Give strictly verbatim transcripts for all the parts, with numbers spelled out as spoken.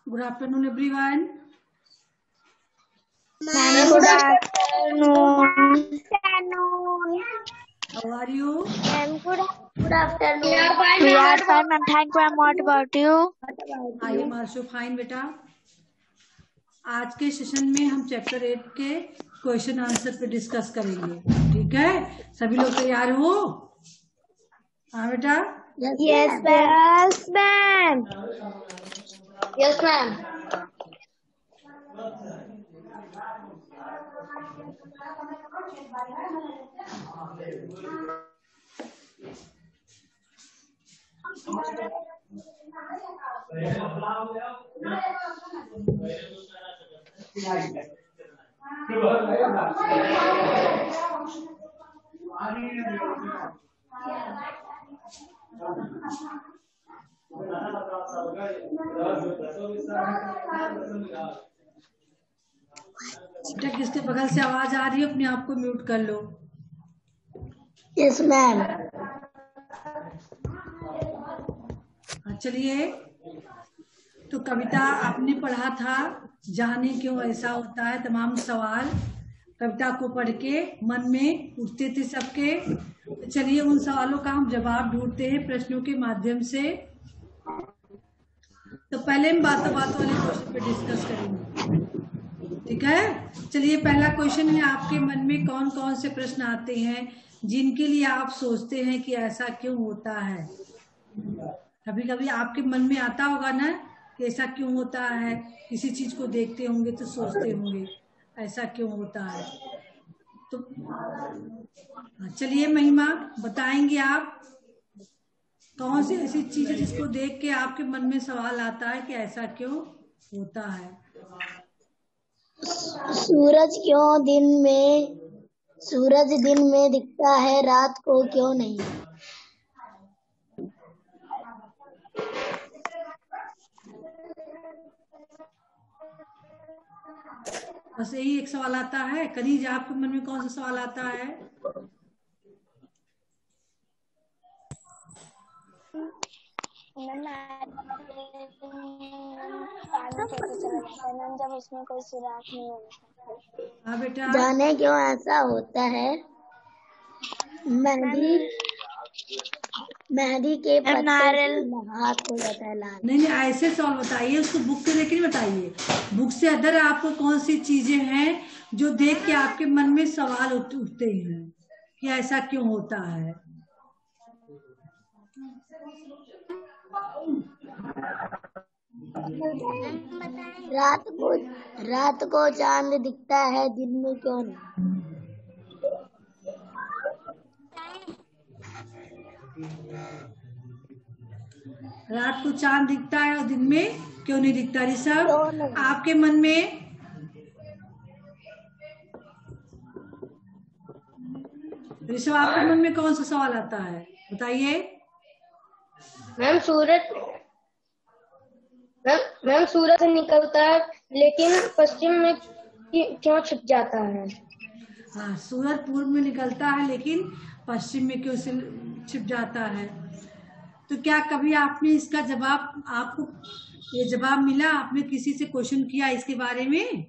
Good afternoon, everyone. Ma'am, good afternoon. How are you? Ma'am, good, good afternoon. We are fine, We ma'am. are fine, ma'am. Thank you, ma'am. What about you? I am also fine, बेटा. आज के session में हम chapter eight के question answer पे discuss करेंगे. ठीक है, सभी लोग तैयार हो? हाँ बेटा. Yes, ma'am. Yes, ma'am. Yes, ma'am. बेटा किसके बगल से आवाज आ रही है, अपने आप को म्यूट कर लो. Yes, ma'am. चलिए, तो कविता आपने पढ़ा था, जाने क्यों ऐसा होता है. तमाम सवाल कविता को पढ़ के मन में उठते थे सबके. चलिए उन सवालों का हम जवाब ढूंढते हैं प्रश्नों के माध्यम से. तो पहले हम बातों बातों वाले क्वेश्चन पे डिस्कस करेंगे. ठीक है, चलिए पहला क्वेश्चन है, आपके मन में कौन कौन से प्रश्न आते हैं जिनके लिए आप सोचते हैं कि ऐसा क्यों होता है. कभी कभी आपके मन में आता होगा ना कि ऐसा क्यों होता है. किसी चीज को देखते होंगे तो सोचते होंगे ऐसा क्यों होता है. तो चलिए महिमा बताएंगे आप कौन सी ऐसी चीज है जिसको देख के आपके मन में सवाल आता है कि ऐसा क्यों होता है. सूरज क्यों दिन में सूरज दिन में दिखता है, रात को क्यों नहीं. बस यही एक सवाल आता है. कनीज आपके मन में कौन सा सवाल आता है. जब उसमें कोई सुराख नहीं होता. हाँ बेटा. जाने क्यों ऐसा होता है. मेहंदी मेहंदी के पत्ते हाथ हो जाता है लाल. नहीं नहीं ऐसे सवाल बताइए, उसको बुक से लेके नहीं बताइए. बुक से अदर आपको कौन सी चीजें हैं जो देख के आपके मन में सवाल उठते हैं कि ऐसा क्यों होता है. रात को रात को चांद दिखता है, दिन में क्यों नहीं. रात को चांद दिखता है और दिन में क्यों नहीं दिखता. ऋषभ आपके मन में ऋषभ आपके मन में कौन सा सवाल आता है बताइए. मैम सूरज मैम मैम सूरज निकलता है लेकिन पश्चिम में क्यों छिप जाता है. हाँ, सूरज पूर्व में निकलता है लेकिन पश्चिम में क्यों छिप जाता है. तो क्या कभी आपने इसका जवाब, आपको ये जवाब मिला, आपने किसी से क्वेश्चन किया इसके बारे में.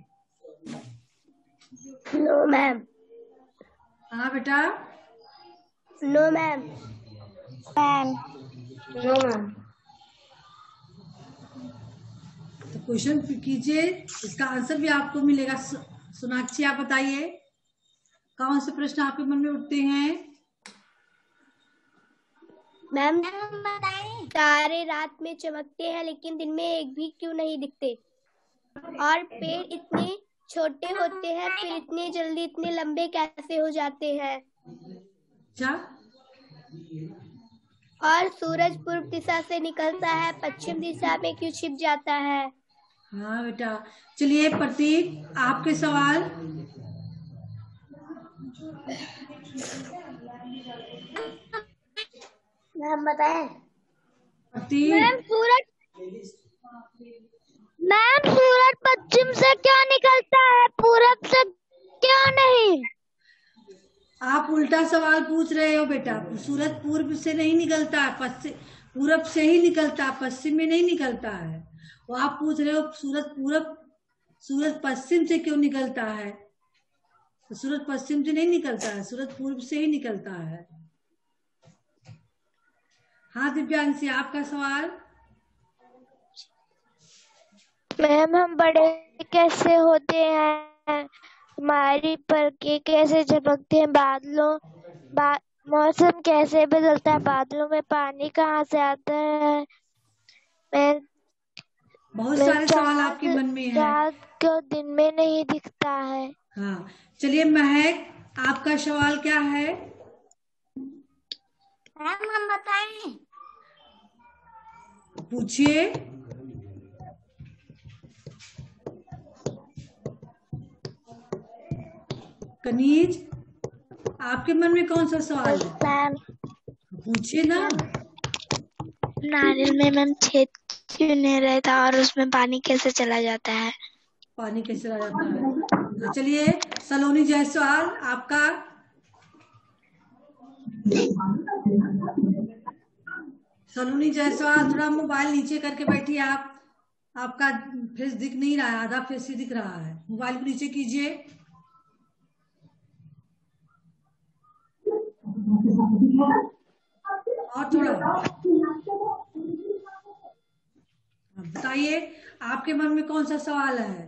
No ma'am. हाँ बेटा. No ma'am. Ma'am no ma'am. तो क्वेश्चन कीजिए, इसका आंसर भी आपको मिलेगा. सोनाक्षी आप बताइए कौन से प्रश्न आपके मन में उठते हैं. मैम बताएं. तारे रात में चमकते हैं लेकिन दिन में एक भी क्यों नहीं दिखते. और पेड़ इतने छोटे होते हैं फिर इतने जल्दी इतने लंबे कैसे हो जाते हैं. क्या. और सूरज पूर्व दिशा से निकलता है, पश्चिम दिशा में क्यों छिप जाता है. हाँ बेटा. चलिए प्रतीक आपके सवाल. मैम बताएं. प्रतीक. मैम सूरज मैम सूरज पश्चिम से क्यों निकलता है, पूरब से क्यों नहीं. आप उल्टा सवाल पूछ रहे हो बेटा. सूरज पूर्व से नहीं निकलता, पश्चिम पूरब से ही निकलता, पश्चिम में नहीं निकलता है. वो आप पूछ रहे हो सूरज पूरब सूरज पश्चिम से क्यों निकलता है? तो सूरज पश्चिम से नहीं निकलता है, सूरज पूर्व से ही निकलता है। हाँ दिव्यांशी, आपका सवाल। मैम हम बड़े कैसे होते हैं, हमारी पलकें कैसे झपकते हैं, बादलों बा, मौसम कैसे बदलता है, बादलों में पानी कहाँ से आता है। मैं बहुत मैं सारे सवाल चाँद आपके मन में हैं। चाँद क्यों दिन में नहीं दिखता है। हाँ चलिए महक, आपका सवाल क्या है? मैम हम बताएं? पूछिए। कनीज, आपके मन में कौन सा सवाल है? मैम पूछिए ना। नारियल में मैम छेद क्यों नहीं रहता और उसमें पानी कैसे चला जाता है। पानी कैसे चला जाता है? तो चलिए सलोनी जायसवाल, आपका। सलोनी जायसवाल, थोड़ा मोबाइल नीचे करके बैठिए आप। आपका फेस दिख नहीं रहा है, आधा फेस ही दिख रहा है। मोबाइल को नीचे कीजिए। और थोड़ा बताइए, आपके मन में कौन सा सवाल है?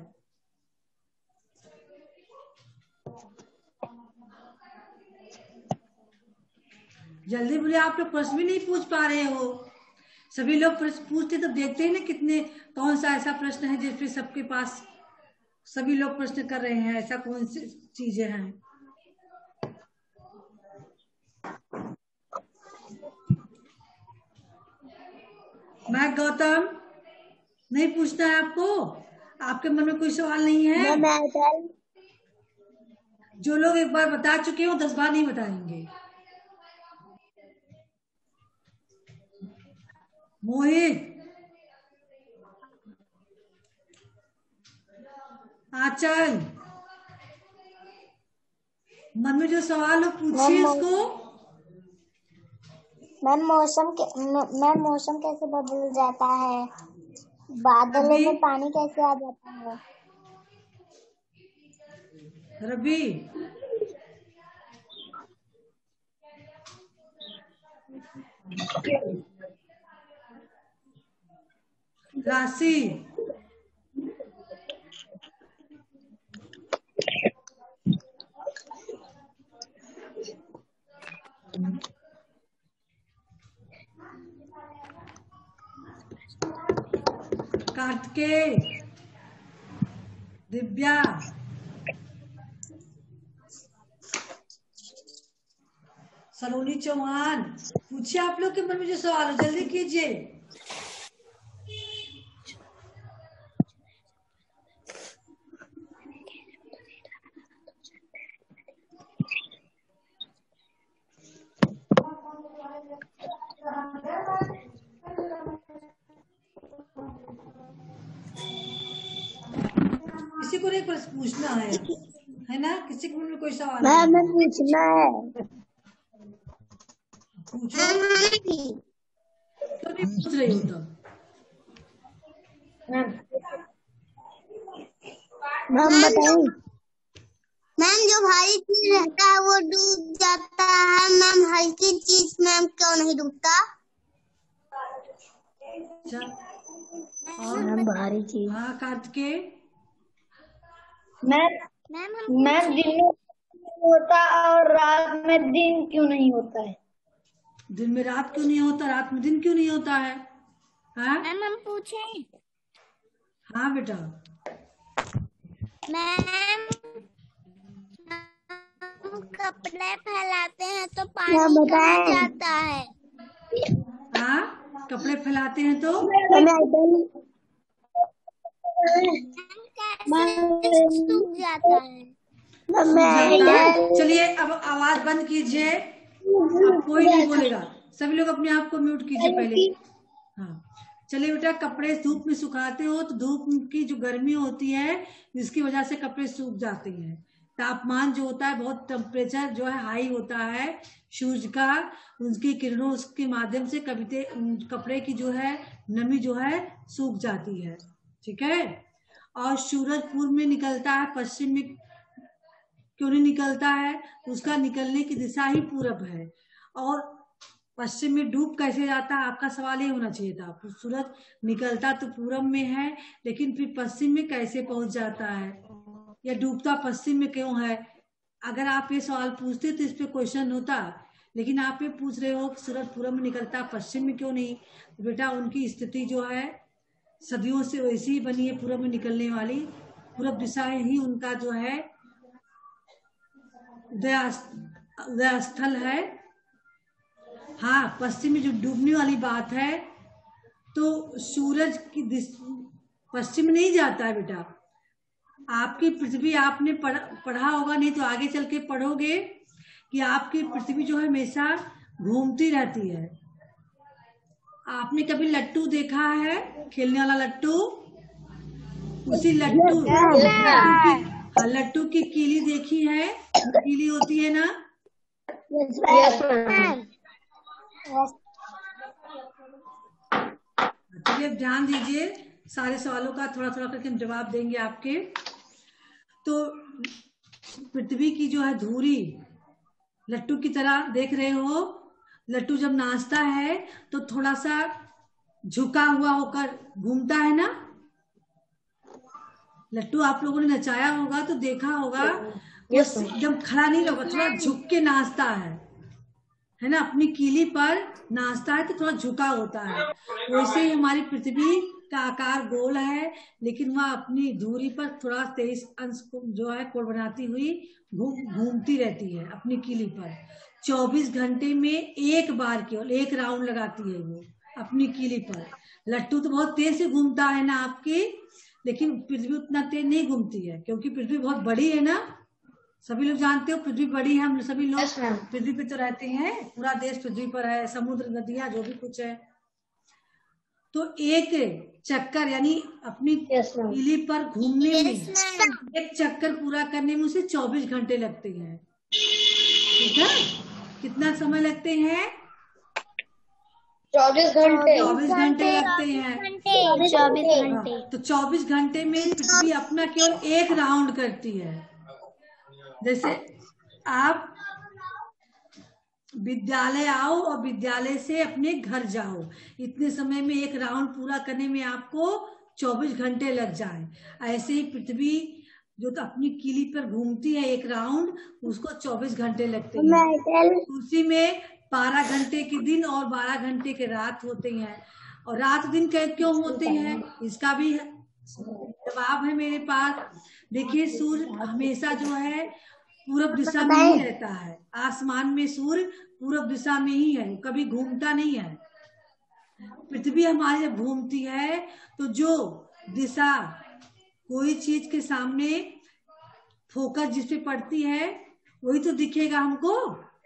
जल्दी बोले, आप लोग प्रश्न भी नहीं पूछ पा रहे हो। सभी लोग प्रश्न पूछते तो देखते हैं ना कितने, कौन सा ऐसा प्रश्न है जिसपे सबके पास सभी लोग प्रश्न कर रहे हैं, ऐसा कौन सी चीजें हैं? मैं गौतम, नहीं पूछना है आपको? आपके मन में कोई सवाल नहीं है? जो लोग एक बार बता चुके हो दस बार नहीं बताएंगे। मोहित, आंचल, मन में जो सवाल हो पूछिए उसको। मैम मौसम के मैम मौसम कैसे बदल जाता है, बादलों में पानी कैसे आ जाता है। रवि, राशि, कार्तिकेय, दिव्या, सलोनी चौहान, पूछिए आप लोग के मन में जो सवाल हो, जल्दी कीजिए। किसी को नहीं प्रश्न पूछना है, है ना? किसी के मन में कोई सवाल मैम नहीं? पूछना है। पूछो। तो नहीं पूछ रही हो तो? मैम बताइए। मैम जो भारी चीज रहता है वो डूब जाता है, मैम हल्की चीज मैम क्यों नहीं डूबता? अच्छा, और मैम भारी चीज। हाँ कार्तिकेय। मैम मैम मैम दिन में होता और रात में दिन क्यों नहीं होता है। दिन में रात क्यों नहीं होता, रात में दिन क्यों नहीं होता है? हाँ मैम हम पूछें? हाँ बेटा। मैम हम कपड़े फैलाते हैं तो पानी कहाँ जाता है? हाँ, कपड़े फैलाते हैं तो सूख जाता है। चलिए अब आवाज बंद कीजिए, अब कोई नहीं बोलेगा। सभी लोग अपने आप को म्यूट कीजिए पहले। हाँ चलिए बेटा, कपड़े धूप में सुखाते हो तो धूप की जो गर्मी होती है जिसकी वजह से कपड़े सूख जाते हैं। तापमान जो होता है, बहुत टेम्परेचर जो है हाई होता है सूरज का, उनकी किरणों के माध्यम से कविते कपड़े की जो है नमी जो है सूख जाती है। ठीक है। और सूरज पूर्व में निकलता है, पश्चिम में क्यों नहीं निकलता है? उसका निकलने की दिशा ही पूरब है। और पश्चिम में डूब कैसे जाता है? आपका सवाल ये होना चाहिए था। सूरज निकलता तो पूरब में है, लेकिन फिर पश्चिम में कैसे पहुंच जाता है, या डूबता पश्चिम में क्यों है? अगर आप ये सवाल पूछते तो इस पे क्वेश्चन होता, लेकिन आप ये पूछ रहे हो कि सूरज पूरब में निकलता पश्चिम में क्यों नहीं। तो बेटा उनकी स्थिति जो है सदियों से वैसी ही बनी है, पूरब में निकलने वाली। पूरब दिशा ही उनका जो है उदय स्थल है। हाँ, पश्चिम में जो डूबने वाली बात है, तो सूरज की पश्चिम नहीं जाता है बेटा। आपकी पृथ्वी आपने पढ़, पढ़ा होगा, नहीं तो आगे चल के पढ़ोगे कि आपकी पृथ्वी जो है हमेशा घूमती रहती है। आपने कभी लट्टू देखा है, खेलने वाला लट्टू? उसी लट्टू लट्टू की लट्टू की कीली देखी है? कीली होती है ना? चलिए ध्यान दीजिए, सारे सवालों का थोड़ा थोड़ा करके हम जवाब देंगे आपके। तो पृथ्वी की जो है धुरी लट्टू की तरह देख रहे हो। लट्टू जब नाचता है तो थोड़ा सा झुका हुआ होकर घूमता है ना। लट्टू आप लोगों ने नचाया होगा तो देखा होगा, एकदम खड़ा नहीं होगा, थोड़ा झुक के नाचता है, है ना। अपनी कीली पर नाचता है तो थोड़ा झुका होता है। वैसे ही हमारी पृथ्वी का आकार गोल है, लेकिन वह अपनी धुरी पर थोड़ा तेईस अंश जो है कोण बनाती हुई घूमती रहती है अपनी कीली पर। चौबीस घंटे में एक बार केवल एक राउंड लगाती है वो अपनी कीली पर। लट्टू तो बहुत तेज से घूमता है ना आपकी, लेकिन पृथ्वी उतना तेज नहीं घूमती है, क्योंकि पृथ्वी बहुत बड़ी है ना। सभी लोग जानते हो पृथ्वी बड़ी है, हम सभी लोग पृथ्वी पे तो रहते हैं, पूरा देश पृथ्वी पर है, समुद्र नदियां जो भी कुछ है। तो एक चक्कर यानी अपनी कीली पर घूमने में, एक चक्कर पूरा करने में उसे चौबीस घंटे लगते हैं। ठीक है, कितना समय लगते हैं? चौबीस घंटे चौबीस घंटे लगते हैं। चौबीस घंटे। तो चौबीस घंटे में पृथ्वी अपना केवल एक राउंड करती है। जैसे आप विद्यालय आओ और विद्यालय से अपने घर जाओ, इतने समय में एक राउंड पूरा करने में आपको चौबीस घंटे लग जाए। ऐसे ही पृथ्वी जो तो अपनी कीली पर घूमती है एक राउंड, उसको चौबीस घंटे लगते हैं। उसी में बारह घंटे के दिन और बारह घंटे के रात होते हैं। और रात दिन क्यों होते हैं, इसका भी जवाब है मेरे पास। देखिए, सूर्य हमेशा जो है पूरब दिशा में ही रहता है। आसमान में सूर्य पूरब दिशा में ही है, कभी घूमता नहीं है। पृथ्वी हमारी जब घूमती है तो जो दिशा कोई चीज के सामने फोकस जिस पे पड़ती है वही तो दिखेगा हमको।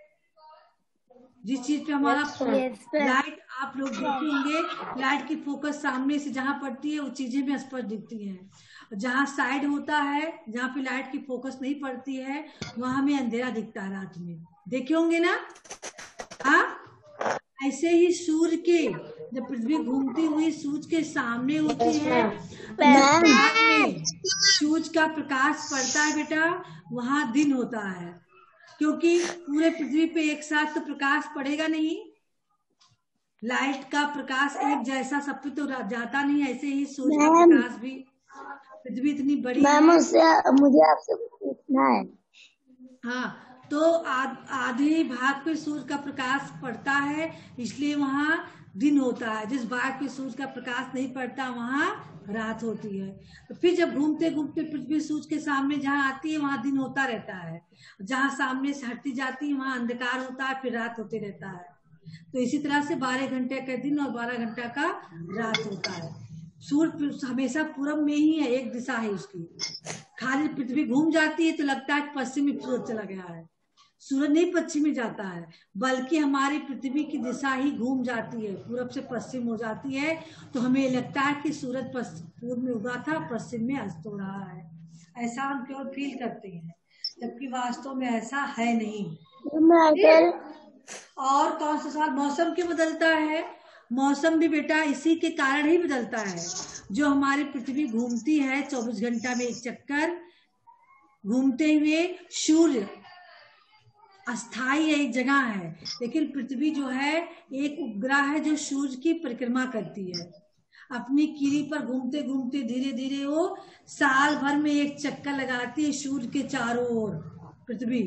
जिस चीज पे हमारा लाइट, आप लोग देखे होंगे, लाइट की फोकस सामने से जहां पड़ती है वो चीजें भी स्पष्ट दिखती हैं। जहाँ साइड होता है, जहाँ पे लाइट की फोकस नहीं पड़ती है, वहां हमें अंधेरा दिखता है रात में। देखे होंगे ना? हाँ, ऐसे ही सूर्य के जब पृथ्वी घूमती हुई सूर्य के सामने होती है, में सूर्य का प्रकाश पड़ता है बेटा, वहां दिन होता है। क्योंकि पूरे पृथ्वी पे एक साथ तो प्रकाश पड़ेगा नहीं, लाइट का प्रकाश एक जैसा सब पे तो जाता नहीं। ऐसे ही सूर्य का प्रकाश भी, पृथ्वी इतनी बड़ी है। मुझे आपसे पूछना है। हाँ, तो आधे भाग पे सूर्य का प्रकाश पड़ता है, इसलिए वहां दिन होता है। जिस भाग पे सूर्य का प्रकाश नहीं पड़ता वहां रात होती है। तो फिर जब घूमते घूमते पृथ्वी सूर्य के सामने जहाँ आती है वहां दिन होता रहता है, जहाँ सामने से हटती जाती है वहां अंधकार होता है, फिर रात होते रहता है। तो इसी तरह से बारह घंटे का दिन और बारह घंटा का रात होता है। सूर्य हमेशा पूरब में ही है, एक दिशा है उसकी। खाली पृथ्वी घूम जाती है तो लगता है पश्चिम में सूरज चला गया है। सूरज नहीं पश्चिम में जाता है, बल्कि हमारी पृथ्वी की दिशा ही घूम जाती है, पूरब से पश्चिम हो जाती है। तो हमें लगता है कि सूरज पूर्व में उगा था, पश्चिम में अस्त हो रहा है। ऐसा हम केवल फील करते हैं, जबकि वास्तव में ऐसा है नहीं। और कौन सा सवाल? मौसम क्यों बदलता है? मौसम भी बेटा इसी के कारण ही बदलता है। जो हमारी पृथ्वी घूमती है चौबीस घंटा में एक चक्कर घूमते हुए, सूर्य अस्थाई एक जगह है, लेकिन पृथ्वी जो है एक उपग्रह है जो सूर्य की परिक्रमा करती है। अपनी किरी पर घूमते घूमते धीरे धीरे वो साल भर में एक चक्कर लगाती है सूर्य के चारों ओर। पृथ्वी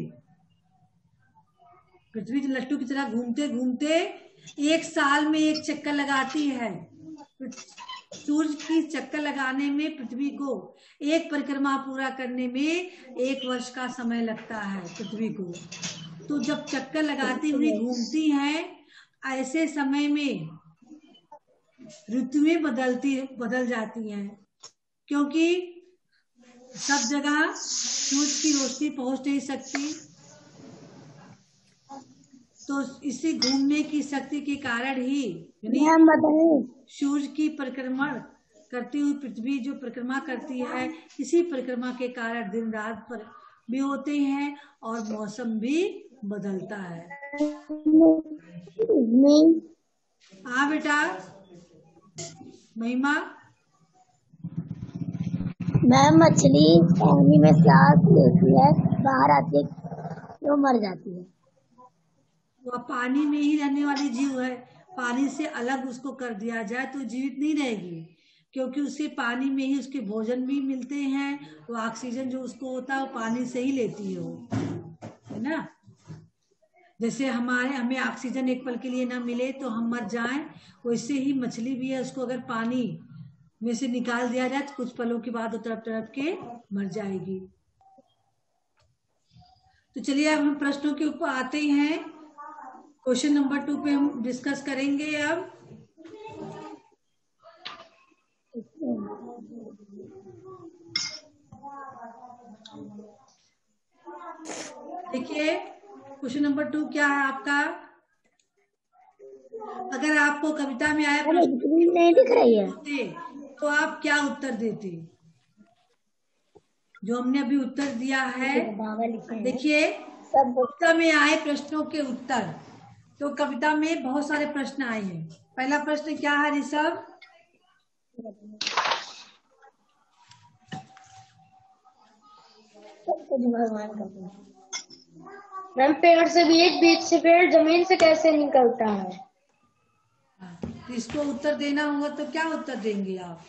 पृथ्वी लट्टू की तरह घूमते घूमते एक साल में एक चक्कर लगाती है। सूर्य की चक्कर लगाने में पृथ्वी को एक परिक्रमा पूरा करने में एक वर्ष का समय लगता है पृथ्वी को। तो जब चक्कर लगाती हुई घूमती हैं, ऐसे समय में ऋतुएं बदलती बदल जाती हैं, क्योंकि सब जगह सूरज की रोशनी पहुंच नहीं सकती। तो इसी घूमने की शक्ति के कारण ही सूर्य की परिक्रमा करती हुई पृथ्वी जो परिक्रमा करती है, इसी परिक्रमा के कारण दिन रात पर भी होते हैं और मौसम भी बदलता है। हाँ बेटा महिमा। मैम मछली पानी में सांस लेती है, बाहर आती है तो मर जाती है। वह पानी में ही रहने वाली जीव है, पानी से अलग उसको कर दिया जाए तो जीवित नहीं रहेगी, क्योंकि उसे पानी में ही उसके भोजन भी मिलते हैं। वो ऑक्सीजन जो उसको होता है वो पानी से ही लेती है, वो है ना। जैसे हमारे हमें ऑक्सीजन एक पल के लिए ना मिले तो हम मर जाएं, वैसे ही मछली भी है, उसको अगर पानी में से निकाल दिया जाए तो कुछ पलों के बाद वो तड़प तड़प के मर जाएगी। तो चलिए अब हम प्रश्नों के ऊपर आते हैं। क्वेश्चन नंबर टू पे हम डिस्कस करेंगे। अब देखिए क्वेश्चन नंबर टू क्या है आपका। अगर आपको कविता में आया प्रश्न नहीं दिख रही है तो आप क्या उत्तर देते। जो हमने अभी उत्तर दिया है, देखिए कविता में आए प्रश्नों के उत्तर। तो कविता में बहुत सारे प्रश्न आए हैं। पहला प्रश्न क्या है ऋषभ। मैम पेड़ से बीज, बीज से पेड़, जमीन से कैसे निकलता है। तो इसको उत्तर देना होगा तो क्या उत्तर देंगे आप।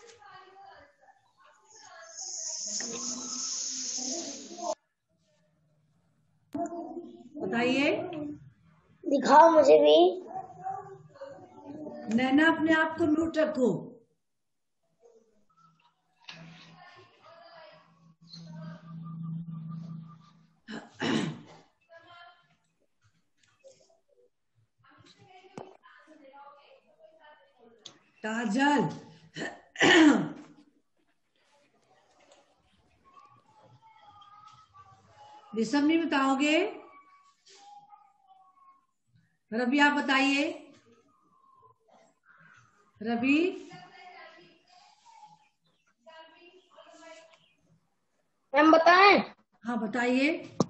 बताइए। दिखाओ मुझे भी। नैना अपने आप को म्यूट रखो। काजल ऋषभ नहीं बताओगे। रवि आप बताइए। रवि मैम बताएं। हाँ बताइए।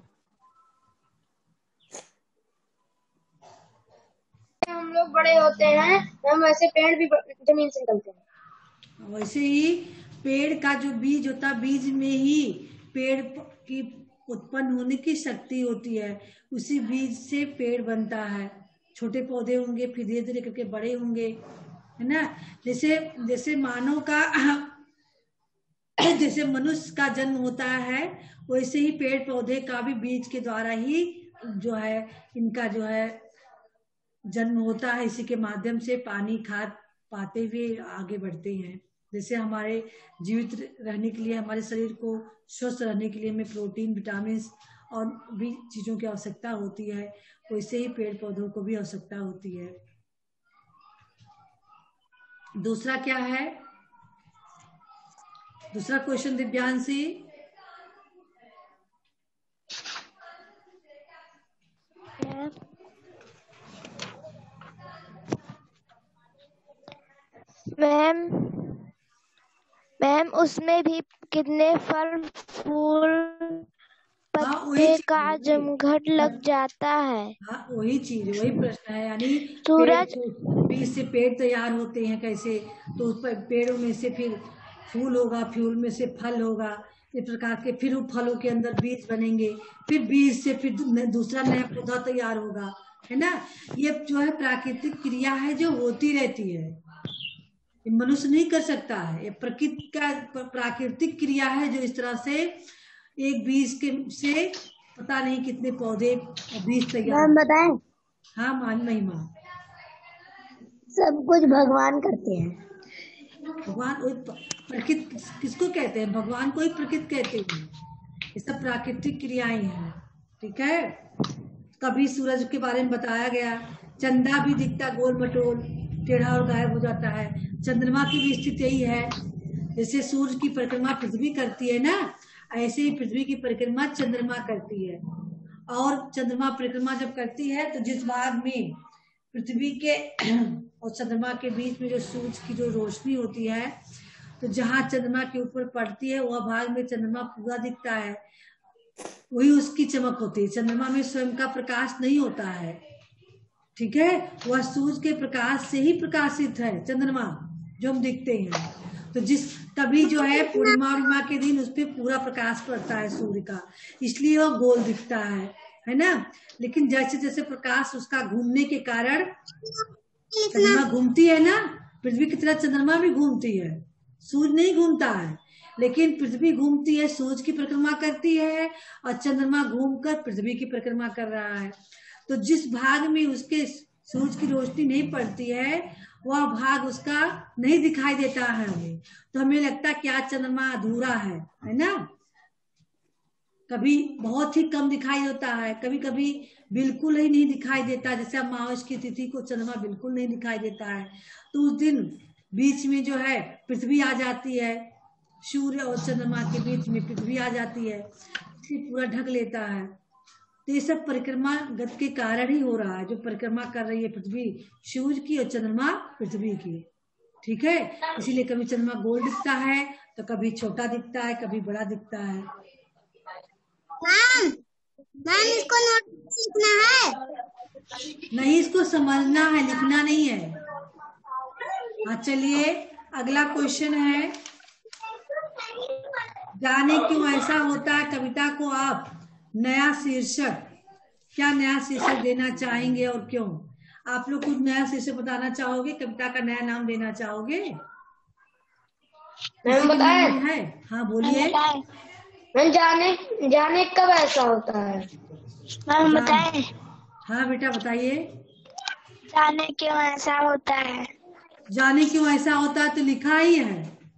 हम लोग बड़े होते हैं हम वैसे पेड़ भी जमीन से निकलते हैं। वैसे ही पेड़ का जो बीज होता है, बीज में ही पेड़ की उत्पन्न होने की शक्ति होती है। उसी बीज से पेड़ बनता है। छोटे पौधे होंगे, फिर धीरे धीरे करके बड़े होंगे, है ना। जैसे जैसे मानव का जैसे मनुष्य का जन्म होता है, वैसे ही पेड़ पौधे का भी बीज के द्वारा ही जो है इनका जो है जन्म होता है। इसी के माध्यम से पानी खाद पाते हुए आगे बढ़ते हैं। जैसे हमारे जीवित रहने के लिए, हमारे शरीर को स्वस्थ रहने के लिए हमें प्रोटीन, विटामिन और भी चीजों की आवश्यकता होती है, वैसे ही पेड़ पौधों को भी आवश्यकता होती है। दूसरा क्या है, दूसरा क्वेश्चन दिव्यांशी। मैम मैम उसमें भी कितने फल फूल पत्ते हाँ, का जमघट लग जाता है। हाँ वही चीज, वही प्रश्न है। यानी सूरज बीज से पेड़ तैयार होते हैं कैसे, तो उस पर पेड़ों में से फिर फूल होगा, फूल में से फल होगा, इस प्रकार के फिर उन फलों के अंदर बीज बनेंगे, फिर बीज से फिर दूसरा नया पौधा तैयार होगा, है ना। ये जो है प्राकृतिक क्रिया है जो होती रहती है, ये मनुष्य नहीं कर सकता है। ये प्रकृति का प्राकृतिक क्रिया है जो इस तरह से एक बीज के से पता नहीं कितने पौधे बीज तैयार। मैम बताएं? हाँ मान महिमा, सब कुछ भगवान करते हैं। भगवान प्रकृति किसको कहते हैं? भगवान को ही प्रकृति कहते हैं। ये सब प्राकृतिक क्रियाएं हैं, ठीक है। कभी सूरज के बारे में बताया गया, चंदा भी दिखता गोल मटोल, टेढ़ा और गायब हो जाता है। चंद्रमा की भी स्थिति यही है, जैसे सूर्य की परिक्रमा पृथ्वी करती है ना, ऐसे ही पृथ्वी की परिक्रमा चंद्रमा करती है। और चंद्रमा परिक्रमा जब करती है तो जिस भाग में पृथ्वी के और चंद्रमा के बीच में जो सूरज की जो रोशनी होती है, तो जहाँ चंद्रमा के ऊपर पड़ती है वह भाग में चंद्रमा पूरा दिखता है, वही उसकी चमक होती है। चंद्रमा में स्वयं का प्रकाश नहीं होता है, ठीक है। वह सूरज के प्रकाश से ही प्रकाशित है चंद्रमा जो हम दिखते हैं। तो जिस तभी जो है पूर्णिमा पूर्णिमा के दिन उस पर पूरा प्रकाश पड़ता है सूर्य का, इसलिए वह गोल दिखता है, है ना। लेकिन जैसे जैसे प्रकाश उसका घूमने के कारण चंद्रमा घूमती है ना, पृथ्वी की तरह चंद्रमा भी घूमती है, सूर्य नहीं घूमता है। लेकिन पृथ्वी घूमती है, सूरज की परिक्रमा करती है, और चंद्रमा घूमकर पृथ्वी की परिक्रमा कर रहा है। तो जिस भाग में उसके सूरज की रोशनी नहीं पड़ती है वह भाग उसका नहीं दिखाई देता है हमें, तो हमें लगता है कि आज चंद्रमा अधूरा है, है ना। कभी बहुत ही कम दिखाई देता है, कभी कभी बिल्कुल ही नहीं दिखाई देता। जैसे अमावस की तिथि को चंद्रमा बिल्कुल नहीं दिखाई देता है, तो उस दिन बीच में जो है पृथ्वी आ जाती है, सूर्य और चंद्रमा के बीच में पृथ्वी आ जाती है, पूरा ढक लेता है। तो ये सब परिक्रमा गति के कारण ही हो रहा है, जो परिक्रमा कर रही है पृथ्वी सूर्य की और चंद्रमा पृथ्वी की, ठीक है। इसीलिए कभी चंद्रमा गोल दिखता है तो कभी छोटा दिखता है, कभी बड़ा दिखता है। मैम मैम इसको नोट लिखना है? नहीं, इसको समझना है, लिखना नहीं है। हाँ चलिए अगला क्वेश्चन है, जाने क्यों ऐसा होता है। कविता को आप नया शीर्षक, क्या नया शीर्षक देना चाहेंगे और क्यों? आप लोग कुछ नया शीर्षक बताना चाहोगे, कविता का नया नाम देना चाहोगे? मैम बताए है? हाँ बोलिए। मैम जाने जाने कब ऐसा होता है? मैम बताएं? हाँ बेटा बताइए। जाने क्यों ऐसा होता है? जाने क्यों ऐसा होता है तो लिखा ही है।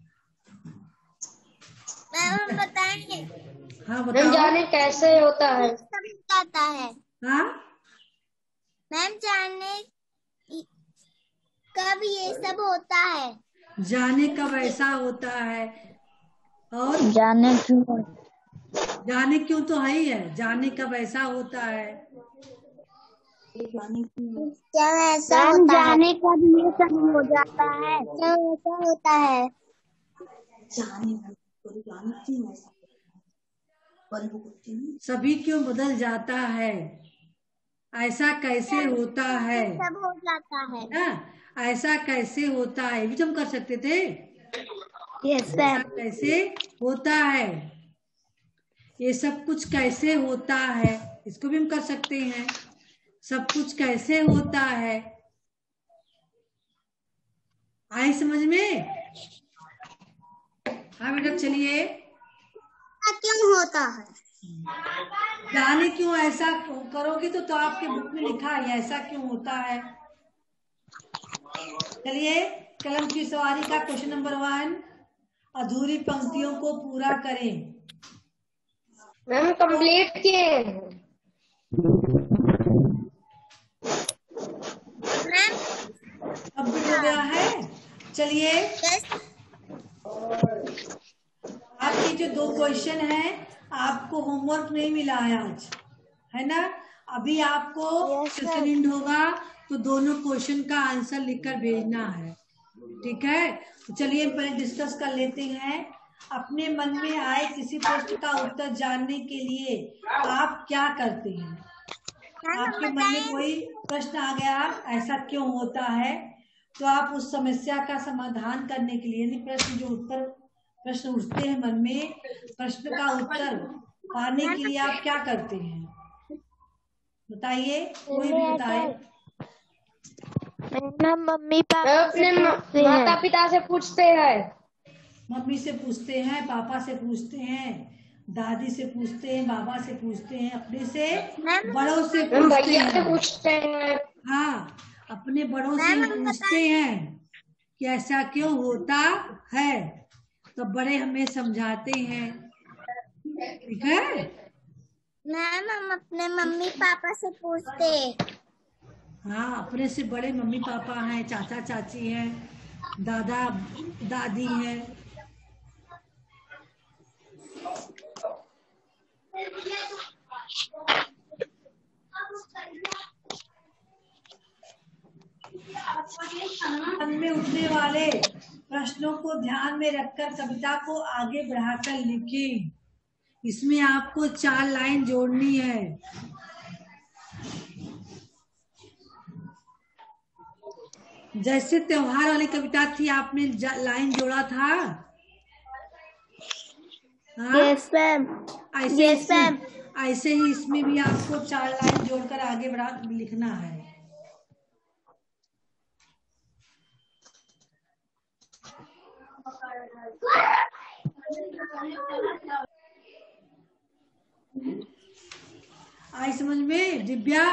मैम बताएंगे? हाँ बताओ। मैम जाने कैसे होता है? सब जाता है। हाँ मैम जाने कब ये सब होता है? जाने कब ऐसा होता है और जाने क्यों? जाने क्यों तो है ही है, जाने कब ऐसा होता है। क्या ऐसा होता है? जाने कब ये सब हो जाता है? क्या ऐसा होता है? सभी क्यों बदल जाता है, ऐसा कैसे होता है, सब हो जाता है ना। ऐसा कैसे होता है भी तो हम कर सकते थे। यस ऐसा कैसे होता है, ये सब कुछ कैसे होता है, इसको भी हम कर सकते हैं। सब कुछ कैसे होता है, आए समझ में? हाँ बेटा चलिए। क्यों होता है? जाने क्यों ऐसा करोगे तो, तो आपके बुक में लिखा है ऐसा क्यों होता है। चलिए कलम की सवारी का क्वेश्चन नंबर वन, अधूरी पंक्तियों को पूरा करें। मैम कंप्लीट किए। कंप्लीट हो गया है। चलिए आपके जो दो क्वेश्चन हैं आपको होमवर्क नहीं मिला है आज, है ना। अभी आपको सेकंड इंड होगा तो दोनों क्वेश्चन का आंसर लिखकर भेजना है, ठीक है। तो चलिए पहले डिस्कस कर लेते हैं। अपने मन में आए किसी प्रश्न का उत्तर जानने के लिए आप क्या करते हैं। आपके मन में कोई प्रश्न आ गया ऐसा क्यों होता है, तो आप उस समस्या का समाधान करने के लिए, यानी प्रश्न जो उत्तर प्रश्न उठते हैं मन में, प्रश्न का उत्तर पाने के लिए आप क्या करते हैं? बताइए, कोई भी बताए। हम मम्मी पापा अपने माता पिता से पूछते हैं। मम्मी से पूछते हैं, पापा से पूछते हैं, दादी से पूछते हैं, बाबा से पूछते हैं, अपने से बड़ों से पूछते भैया से हैं। पूछते हैं। हाँ, अपने बड़ों से पूछते हैं कि ऐसा क्यों होता है, तो बड़े हमें समझाते हैं। ठीक है मैम, हम अपने मम्मी पापा से पूछते हैं। हाँ, अपने से बड़े मम्मी पापा हैं, चाचा चाची हैं, दादा दादी हैं। मन में उठने वाले प्रश्नों को ध्यान में रखकर कविता को आगे बढ़ाकर लिखें। इसमें आपको चार लाइन जोड़नी है। जैसे त्योहार वाली कविता थी, आपने लाइन जोड़ा था। Yes ma'am. ऐसे यस मैम। ऐसे ही इसमें भी आपको चार लाइन जोड़कर आगे बढ़ा लिखना है। आई समझ में दिव्या?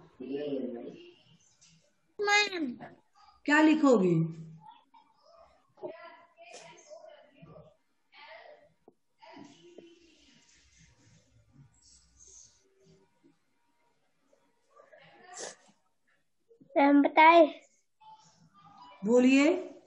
मैम, क्या लिखोगी? मैम बताए। बोलिए।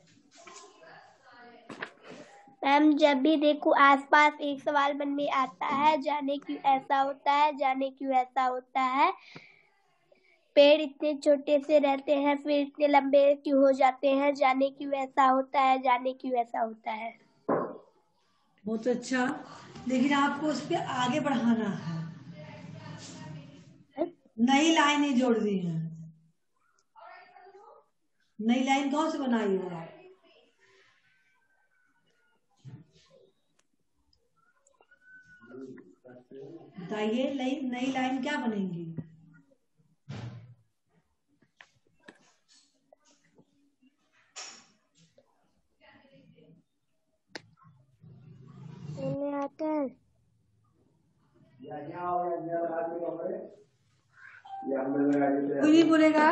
मैम, जब भी देखो आसपास एक सवाल मन में आता है, जाने क्यों ऐसा होता है, जाने क्यों ऐसा होता है। पेड़ इतने छोटे से रहते हैं फिर इतने लंबे क्यों हो जाते हैं, जाने क्यों ऐसा होता है, जाने क्यों ऐसा होता है। बहुत अच्छा, लेकिन आपको उस पर आगे बढ़ाना है। नई लाइनें जोड़ दी हैं। नई लाइन कौन सी बनाई हो आप? बताइए, नई नई लाइन क्या बनेगी? आता है। कोई नहीं बोलेगा।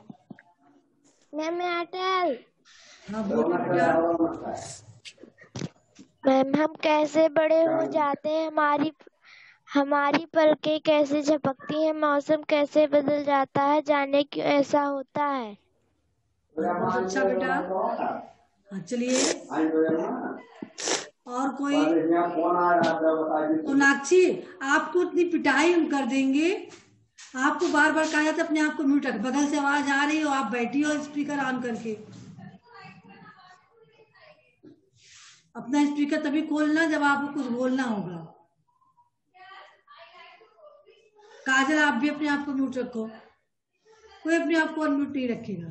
मैम अटल। हाँ बोलिए। मैम, हम कैसे बड़े हो जाते हैं, हमारी हमारी पलकें कैसे झपकती हैं, मौसम कैसे बदल जाता है, जाने क्यों ऐसा होता है। बहुत अच्छा बेटा। हाँ चलिए, और कोई? सोनाक्षी, आपको इतनी पिटाई हम कर देंगे, आपको बार बार कहा जाता है अपने आप को म्यूट रख, बगल से आवाज आ रही हो, आप बैठी हो स्पीकर ऑन करके। अपना स्पीकर तभी खोलना जब आपको कुछ बोलना होगा। काजल, आप भी अपने आप को म्यूट रखो, कोई अपने आप को अनम्यूट नहीं रखेगा।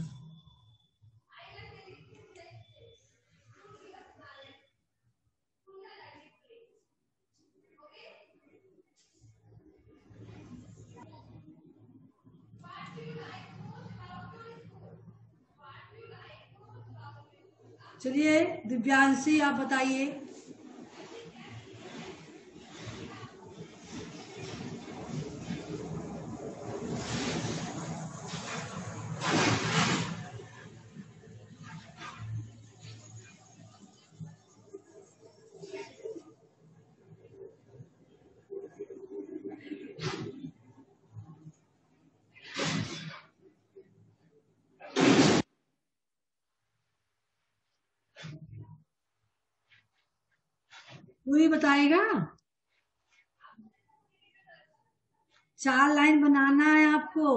चलिए दिव्यांशी, आप बताइए। कोई बताएगा? चार लाइन बनाना है आपको।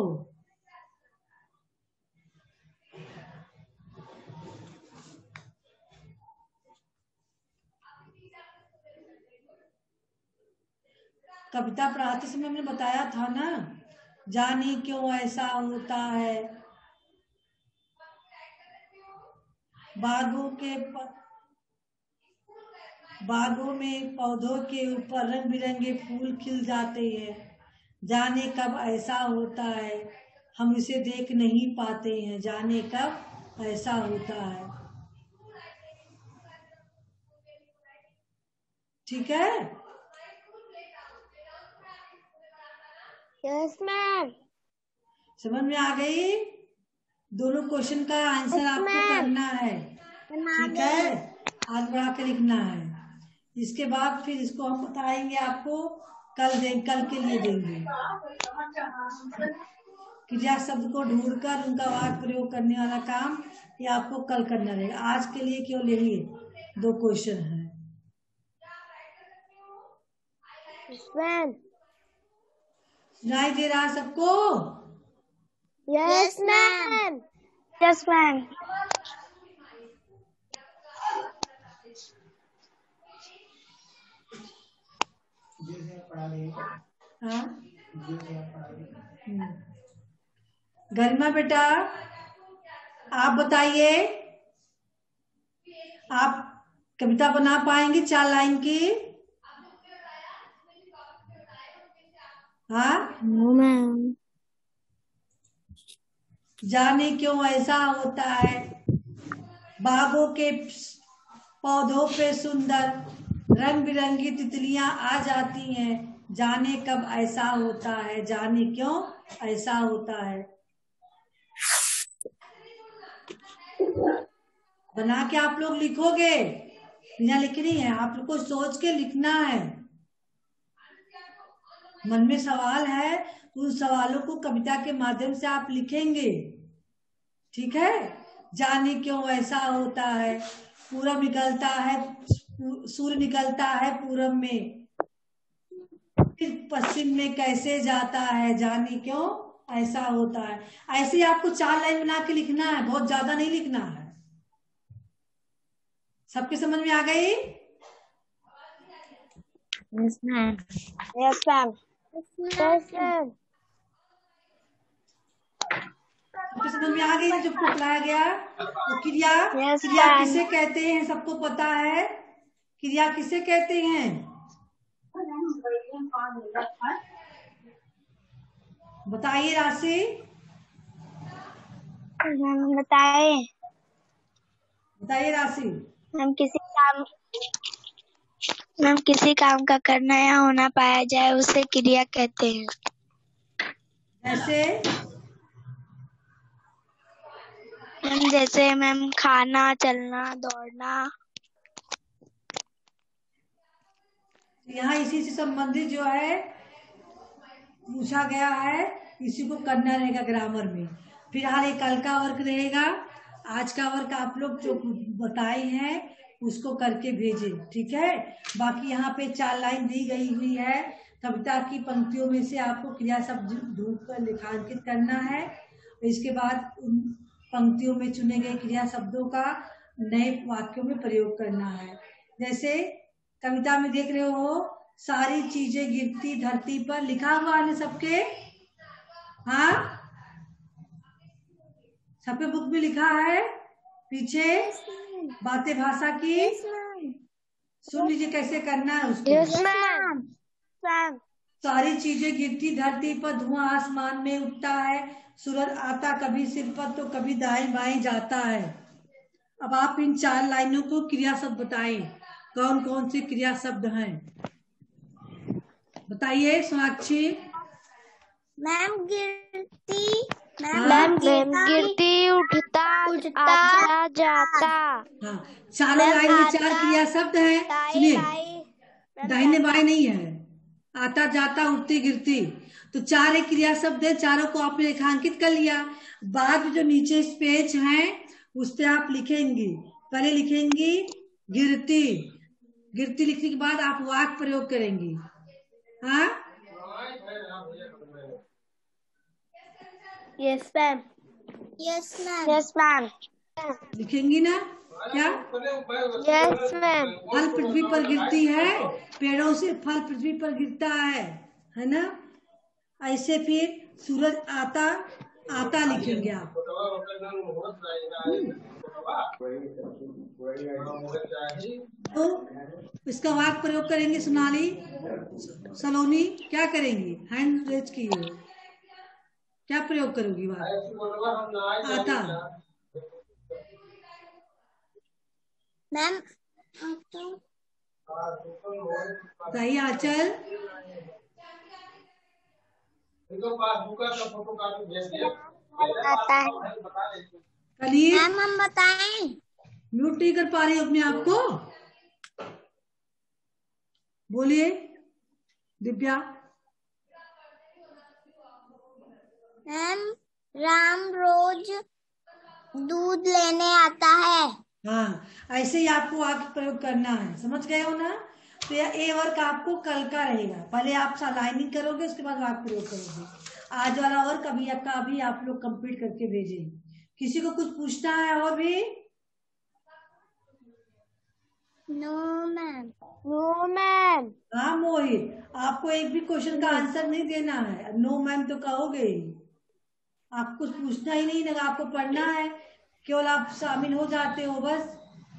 कविता पढ़ाते समय हमने बताया था ना, जाने क्यों ऐसा होता है। बागों के प... बागों में पौधों के ऊपर रंग बिरंगे फूल खिल जाते हैं, जाने कब ऐसा होता है, हम इसे देख नहीं पाते हैं, जाने कब ऐसा होता है। ठीक है? Yes ma'am. समझ में आ गई? दोनों क्वेश्चन का आंसर आपको करना है। ठीक है, आज बढ़ा के लिखना है। इसके बाद फिर इसको हम बताएंगे आपको, कल दे कल के लिए देंगे। क्रिया शब्द को ढूंढकर उनका वाक्य प्रयोग करने वाला काम ये आपको कल करना रहेगा। आज के लिए केवल यही दो क्वेश्चन है। सुनाई दे रहा है सबको? Yes ma'am. Yes ma'am. हाँ, गरिमा बेटा आप बताइए, आप कविता बना पाएंगे चार लाइन की? हाँ नो मैम। जाने क्यों ऐसा होता है, बागों के पौधों पे सुंदर रंग बिरंगी तितलियां आ जाती हैं, जाने कब ऐसा होता है, जाने क्यों ऐसा होता है। बना के आप लोग लिखोगे, बिना लिखनी है, आप लोग को सोच के लिखना है। मन में सवाल है तो उन सवालों को कविता के माध्यम से आप लिखेंगे। ठीक है? जाने क्यों ऐसा होता है, पूरब निकलता है, सूर्य निकलता है पूरब में, फिर पश्चिम में कैसे जाता है, जाने क्यों ऐसा होता है। ऐसे ही आपको चार लाइन बना के लिखना है, बहुत ज्यादा नहीं लिखना है। सबके समझ में आ गई? Yes ma'am. Yes ma'am. Yes ma'am. सबके समझ में आ गई ना जो पढ़ाया गया? तो क्रिया Yes, क्रिया ma'am. किसे कहते हैं सबको पता है? क्रिया किसे कहते हैं? बताइए राशि। मैम बताए। बताइए राशि। मैम किसी काम मैम किसी काम का करना या होना पाया जाए उसे क्रिया कहते हैं। जैसे मैम जैसे मैम खाना, चलना, दौड़ना। यहाँ इसी से संबंधित जो है पूछा गया है, इसी को करना रहेगा ग्रामर में। फिलहाल ये कल का वर्क रहेगा, आज का वर्क आप लोग जो बताए हैं उसको करके भेजें। ठीक है? बाकी यहाँ पे चार लाइन दी गई हुई है, कविता की पंक्तियों में से आपको क्रिया शब्द ढूंढ कर लेखांकित करना है। इसके बाद उन पंक्तियों में चुने गए क्रिया शब्दों का नए वाक्यों में प्रयोग करना है। जैसे कविता में देख रहे हो, सारी चीजें गिरती धरती पर, लिखा हुआ है सबके? हाँ, सबके बुक में लिखा है पीछे बातें भाषा की। सुन लीजिए कैसे करना है उसको। Yes ma'am. मैम सारी चीजें गिरती धरती पर, धुआं आसमान में उठता है, सूरज आता कभी सिर पर तो कभी दाएं बाएं जाता है। अब आप इन चार लाइनों को क्रिया शब्द बताएं, कौन कौन से क्रिया शब्द हैं बताइए सोनाक्षी। मैम गिरती। मैम गिरती, उठता, आता, जाता। हाँ, चारों लाइन में चार क्रिया शब्द हैं। सुनिए, दाहिने बाएं नहीं है, आता जाता उठती गिरती, तो चार एक क्रिया शब्द है, चारों को आपने रेखांकित कर लिया। बाद में जो नीचे स्पेस है उस पे आप लिखेंगी, पहले लिखेंगी गिरती, गिरती लिखने के बाद आप वाक्य प्रयोग करेंगी। हाँ, yes ma'am. Yes ma'am. Yes ma'am. लिखेंगी ना? क्या? Yes ma'am. फल पृथ्वी पर गिरती है, पेड़ों से फल पृथ्वी पर गिरता है, है ना? ऐसे फिर सूरज आता आता लिखेंगे आप। तो इसका वाक्य प्रयोग करेंगे। सोनाली सलोनी क्या करेंगी? हैंड रेज की हो, क्या प्रयोग करोगी? वाक्य आता। मैम सही आंचल। आता है। कलीर मैम हम बताएं। म्यूट नहीं कर पा रही हो अपने आप को, बोलिए दिव्या। मैम राम रोज दूध लेने आता है। हाँ, ऐसे ही आपको वाक्य प्रयोग करना है, समझ गए हो ना? तो यह ए वर्क आपको कल का रहेगा, पहले आप लाइनिंग करोगे उसके बाद वाक्य प्रयोग करोगे। आज वाला और कभी कभी आप लोग कंप्लीट करके भेजें। किसी को कुछ पूछना है और भी? No ma'am. No ma'am. हाँ मोहित, आपको एक भी क्वेश्चन का आंसर नहीं देना है। नो मैम तो कहोगे, आपको कुछ पूछना ही नहीं लगा, आपको पढ़ना है, केवल आप शामिल हो जाते हो बस।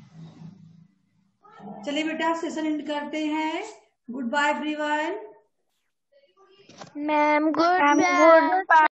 चलिए बेटा सेशन एंड करते हैं। Good bye everyone. Ma'am good bye.